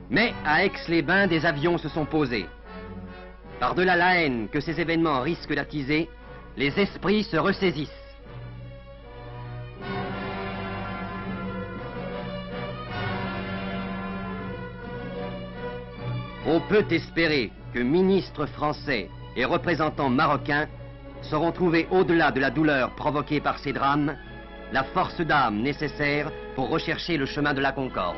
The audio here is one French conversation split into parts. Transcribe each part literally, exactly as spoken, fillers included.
Mais à Aix-les-Bains, des avions se sont posés. Par-delà la haine que ces événements risquent d'attiser, les esprits se ressaisissent. On peut espérer que ministres français et représentants marocains sauront trouver au-delà de la douleur provoquée par ces drames la force d'âme nécessaire pour rechercher le chemin de la concorde.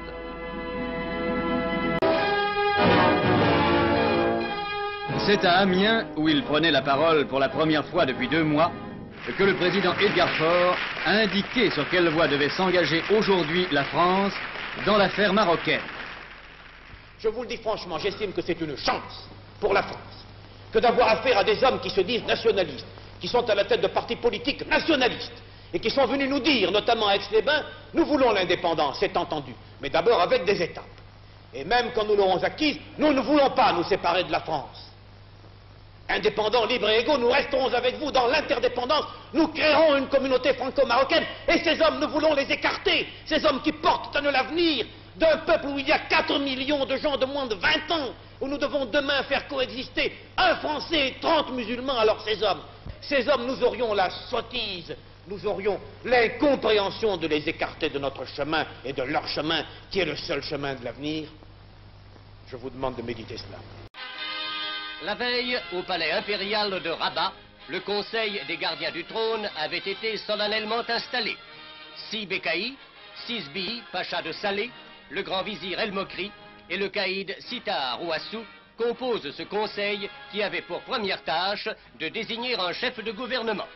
C'est à Amiens, où il prenait la parole pour la première fois depuis deux mois, que le président Edgar Faure a indiqué sur quelle voie devait s'engager aujourd'hui la France dans l'affaire marocaine. Je vous le dis franchement, j'estime que c'est une chance pour la France que d'avoir affaire à des hommes qui se disent nationalistes, qui sont à la tête de partis politiques nationalistes, et qui sont venus nous dire, notamment à Aix-les-Bains, nous voulons l'indépendance, c'est entendu, mais d'abord avec des étapes. Et même quand nous l'aurons acquise, nous ne voulons pas nous séparer de la France. Indépendants, libres et égaux, nous resterons avec vous dans l'interdépendance, nous créerons une communauté franco-marocaine, et ces hommes, nous voulons les écarter, ces hommes qui portent à nous l'avenir d'un peuple où il y a quatre millions de gens de moins de vingt ans, où nous devons demain faire coexister un Français et trente musulmans. Alors ces hommes, ces hommes, nous aurions la sottise, nous aurions l'incompréhension de les écarter de notre chemin et de leur chemin, qui est le seul chemin de l'avenir. Je vous demande de méditer cela. La veille, au palais impérial de Rabat, le conseil des gardiens du trône avait été solennellement installé. Six Bécaï, six Bihi, pacha de Salé, le grand vizir El Mokri et le caïd Sitar Ouassou composent ce conseil qui avait pour première tâche de désigner un chef de gouvernement.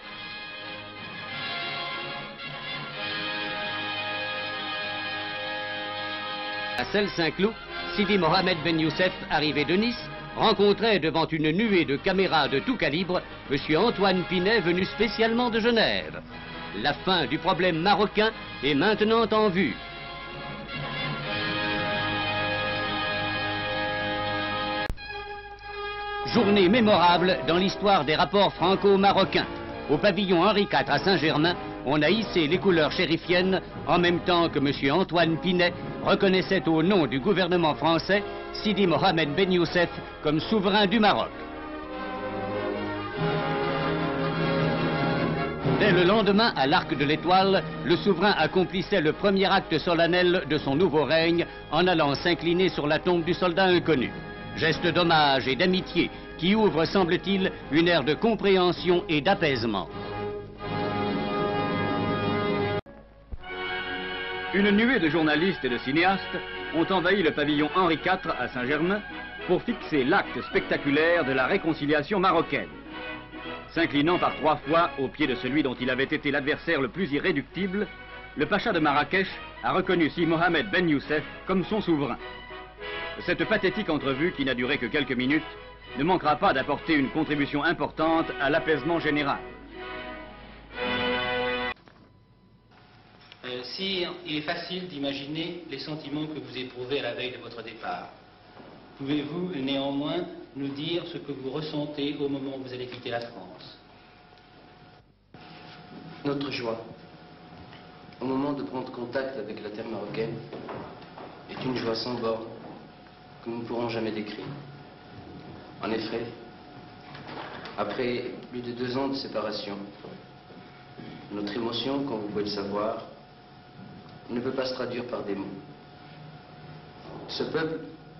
À Celle-Saint-Cloud, Sidi Mohamed Ben Youssef, arrivé de Nice, rencontrait devant une nuée de caméras de tout calibre M. Antoine Pinet, venu spécialement de Genève. La fin du problème marocain est maintenant en vue. Journée mémorable dans l'histoire des rapports franco-marocains. Au pavillon Henri quatre à Saint-Germain, on a hissé les couleurs chérifiennes en même temps que M. Antoine Pinet reconnaissait au nom du gouvernement français Sidi Mohamed Ben Youssef comme souverain du Maroc. Dès le lendemain, à l'Arc de l'Étoile, le souverain accomplissait le premier acte solennel de son nouveau règne en allant s'incliner sur la tombe du soldat inconnu. Geste d'hommage et d'amitié qui ouvre, semble-t-il, une ère de compréhension et d'apaisement. Une nuée de journalistes et de cinéastes ont envahi le pavillon Henri quatre à Saint-Germain pour fixer l'acte spectaculaire de la réconciliation marocaine. S'inclinant par trois fois au pied de celui dont il avait été l'adversaire le plus irréductible, le pacha de Marrakech a reconnu Si Mohamed Ben Youssef comme son souverain. Cette pathétique entrevue, qui n'a duré que quelques minutes, ne manquera pas d'apporter une contribution importante à l'apaisement général. Euh, Sire, il est facile d'imaginer les sentiments que vous éprouvez à la veille de votre départ. Pouvez-vous néanmoins nous dire ce que vous ressentez au moment où vous allez quitter la France? Notre joie, au moment de prendre contact avec la terre marocaine, est une joie sans borne que nous ne pourrons jamais décrire. En effet, après plus de deux ans de séparation, notre émotion, comme vous pouvez le savoir, ne peut pas se traduire par des mots. Ce peuple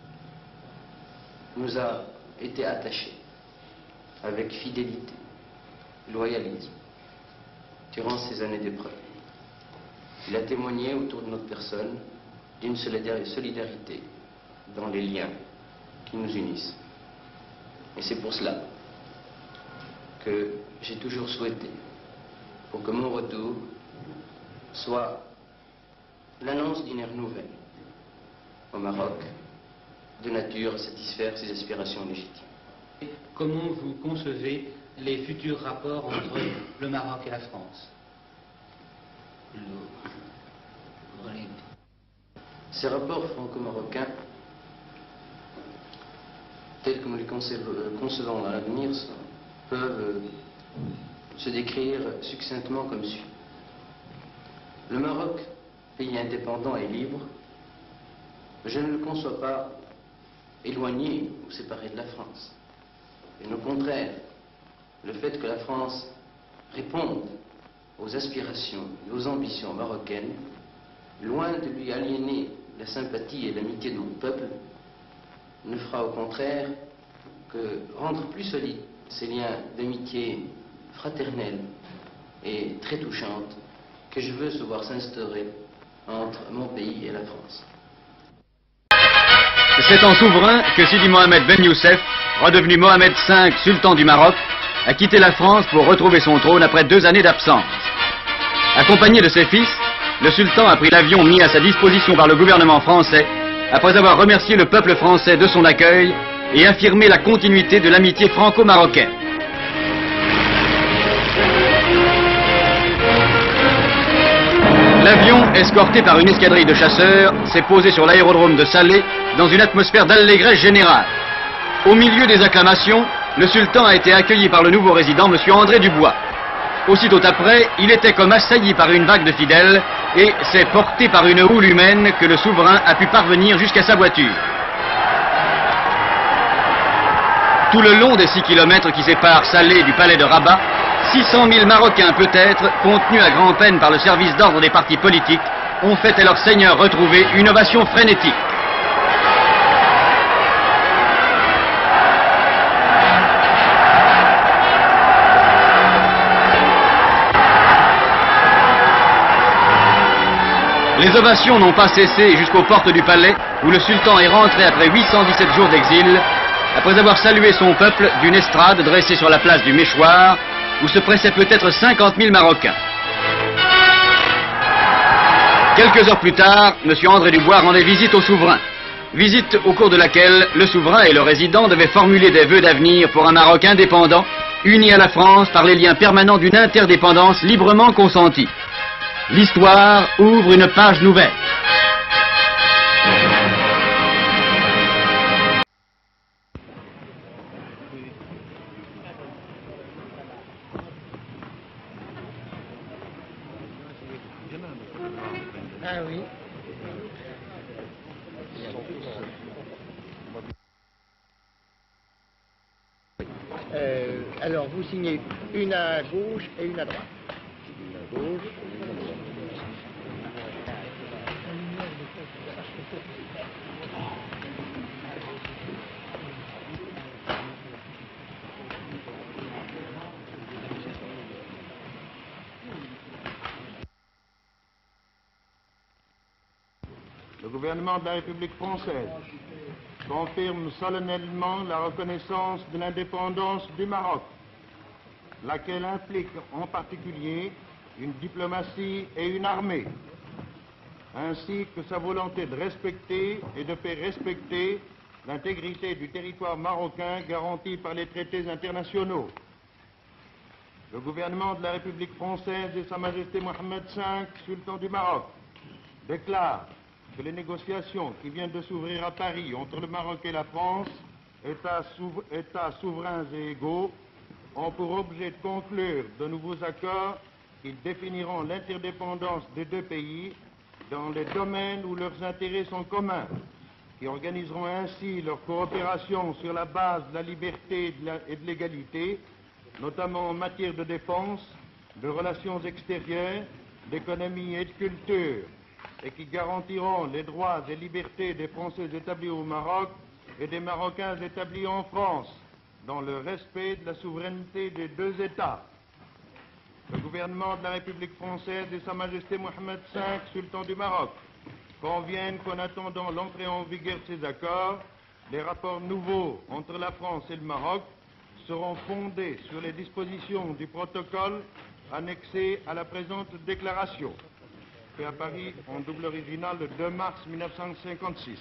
nous a été attachés avec fidélité, loyalisme, durant ces années d'épreuve. Il a témoigné autour de notre personne d'une solidarité dans les liens qui nous unissent. Et c'est pour cela que j'ai toujours souhaité, pour que mon retour soit l'annonce d'une ère nouvelle au Maroc, de nature à satisfaire ses aspirations légitimes. Comment vous concevez les futurs rapports entre le Maroc et la France? Ces rapports franco-marocains, tels que nous les concevons dans l'avenir, peuvent se décrire succinctement comme suit. Le Maroc, pays indépendant et libre, Je ne le conçois pas éloigné ou séparé de la France. Et au contraire, le fait que la France réponde aux aspirations et aux ambitions marocaines, loin de lui aliéner la sympathie et l'amitié de notre peuple, ne fera au contraire que rendre plus solides ces liens d'amitié fraternelle et très touchante que je veux se voir s'instaurer entre mon pays et la France. C'est en souverain que Sidi Mohamed Ben Youssef, redevenu Mohamed cinq, sultan du Maroc, a quitté la France pour retrouver son trône après deux années d'absence. Accompagné de ses fils, le sultan a pris l'avion mis à sa disposition par le gouvernement français, après avoir remercié le peuple français de son accueil et affirmé la continuité de l'amitié franco-marocaine. L'avion, escorté par une escadrille de chasseurs, s'est posé sur l'aérodrome de Salé dans une atmosphère d'allégresse générale. Au milieu des acclamations, le sultan a été accueilli par le nouveau résident, M. André Dubois. Aussitôt après, il était comme assailli par une vague de fidèles et s'est porté par une houle humaine que le souverain a pu parvenir jusqu'à sa voiture. Tout le long des six kilomètres qui séparent Salé du palais de Rabat, six cent mille Marocains peut-être, contenus à grand-peine par le service d'ordre des partis politiques, ont fait à leur seigneur retrouvé une ovation frénétique. Les ovations n'ont pas cessé jusqu'aux portes du palais, où le sultan est rentré après huit cent dix-sept jours d'exil, après avoir salué son peuple d'une estrade dressée sur la place du Méchoir, où se pressaient peut-être cinquante mille Marocains. Quelques heures plus tard, M. André Dubois rendait visite au souverain. Visite au cours de laquelle le souverain et le résident devaient formuler des vœux d'avenir pour un Maroc indépendant, uni à la France par les liens permanents d'une interdépendance librement consentie. L'histoire ouvre une page nouvelle. Ah oui. Euh, alors, vous signez une à gauche et une à droite. Une à gauche et une à droite. Le gouvernement de la République française confirme solennellement la reconnaissance de l'indépendance du Maroc, laquelle implique en particulier une diplomatie et une armée, ainsi que sa volonté de respecter et de faire respecter l'intégrité du territoire marocain garantie par les traités internationaux. Le gouvernement de la République française et Sa Majesté Mohamed cinq, sultan du Maroc, déclarent que les négociations qui viennent de s'ouvrir à Paris entre le Maroc et la France, États, souver États souverains et égaux, ont pour objet de conclure de nouveaux accords qui définiront l'interdépendance des deux pays dans les domaines où leurs intérêts sont communs, qui organiseront ainsi leur coopération sur la base de la liberté et de l'égalité, notamment en matière de défense, de relations extérieures, d'économie et de culture, et qui garantiront les droits et libertés des Français établis au Maroc et des Marocains établis en France, dans le respect de la souveraineté des deux États. Le gouvernement de la République française et Sa Majesté Mohamed cinq, sultan du Maroc, conviennent qu'en attendant l'entrée en vigueur de ces accords, les rapports nouveaux entre la France et le Maroc seront fondés sur les dispositions du protocole annexé à la présente déclaration, fait à Paris en double original le deux mars mille neuf cent cinquante-six.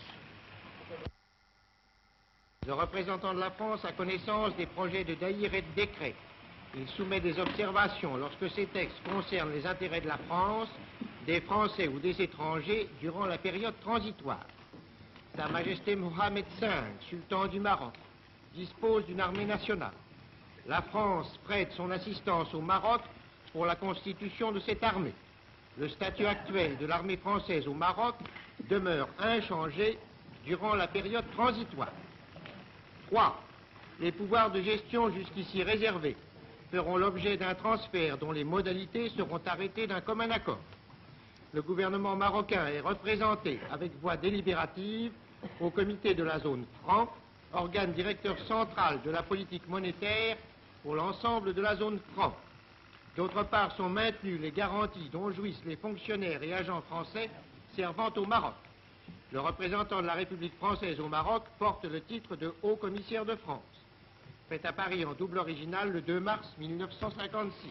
Le représentant de la France a connaissance des projets de daïr et de décret. Il soumet des observations lorsque ces textes concernent les intérêts de la France, des Français ou des étrangers durant la période transitoire. Sa Majesté Mohamed cinq, sultan du Maroc, dispose d'une armée nationale. La France prête son assistance au Maroc pour la constitution de cette armée. Le statut actuel de l'armée française au Maroc demeure inchangé durant la période transitoire. trois. Les pouvoirs de gestion jusqu'ici réservés feront l'objet d'un transfert dont les modalités seront arrêtées d'un commun accord. Le gouvernement marocain est représenté avec voix délibérative au comité de la zone franc, organe directeur central de la politique monétaire pour l'ensemble de la zone franc. D'autre part, sont maintenues les garanties dont jouissent les fonctionnaires et agents français servant au Maroc. Le représentant de la République française au Maroc porte le titre de Haut Commissaire de France. Fait à Paris en double original le deux mars mille neuf cent cinquante-six.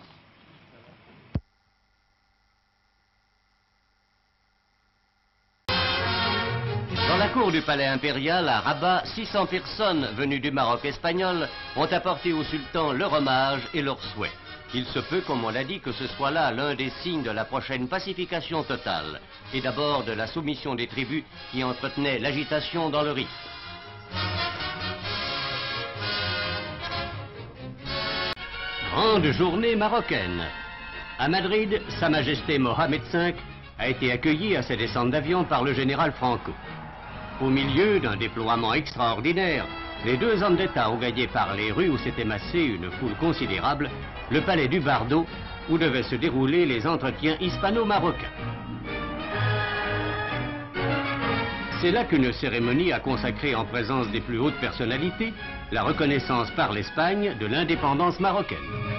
Dans la cour du palais impérial à Rabat, six cents personnes venues du Maroc espagnol ont apporté au sultan leur hommage et leurs souhaits. Il se peut, comme on l'a dit, que ce soit là l'un des signes de la prochaine pacification totale, et d'abord de la soumission des tribus qui entretenaient l'agitation dans le Rif. Grande journée marocaine. À Madrid, Sa Majesté Mohamed cinq a été accueilli à sa descente d'avion par le général Franco. Au milieu d'un déploiement extraordinaire, les deux hommes d'État ont gagné par les rues où s'était massée une foule considérable le palais du Bardo, où devaient se dérouler les entretiens hispano-marocains. C'est là qu'une cérémonie a consacré en présence des plus hautes personnalités la reconnaissance par l'Espagne de l'indépendance marocaine.